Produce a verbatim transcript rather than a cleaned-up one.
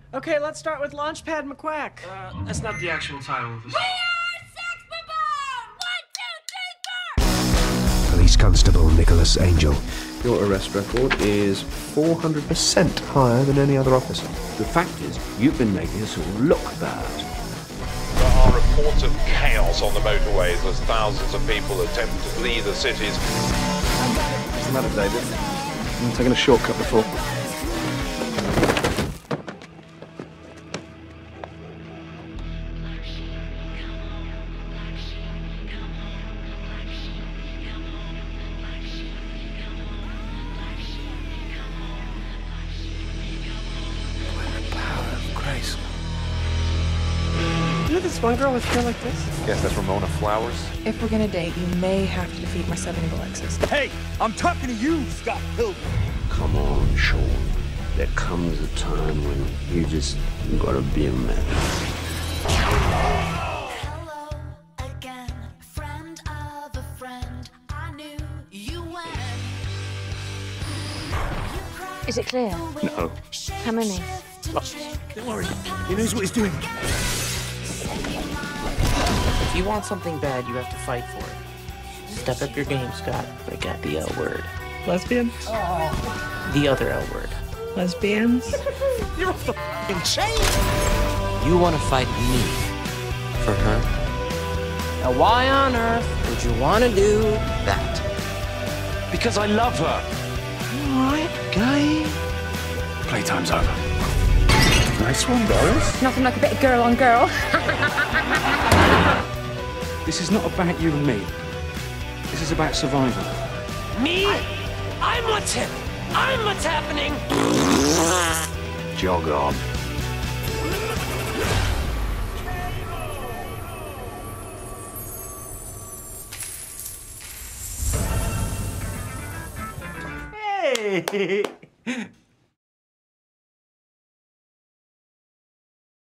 Okay, let's start with Launchpad McQuack. Uh, that's not the actual title of this. We are Sex Bombard! One, two, three, four! Police Constable Nicholas Angel. Your arrest record is four hundred percent higher than any other officer. The fact is, you've been making us all look bad. There are reports of chaos on the motorways as thousands of people attempt to flee the cities. What's the matter, David? I'm taking a shortcut before. You know this one girl with hair like this? Guess that's Ramona Flowers. If we're gonna date, you may have to defeat my seven evil exes. Hey, I'm talking to you, Scott Pilgrim. Come on, Shaun. There comes a time when you just gotta be a man. Hello again, friend of a friend. I knew you when. Is it clear? No. How many? Don't worry, he knows what he's doing. If you want something bad, you have to fight for it. Step up your game, Scott. Break out the L word. Lesbian? The other L word. Lesbians? You're off the f***ing chain! You want to fight me for her? Now why on earth would you want to do that? Because I love her. Alright, guy. Playtime's over. Nice one, Doris. Nothing like a bit of girl on girl. This is not about you and me. This is about survival. Me? I'm what's hip. I'm what's happening. Jog on. Hey!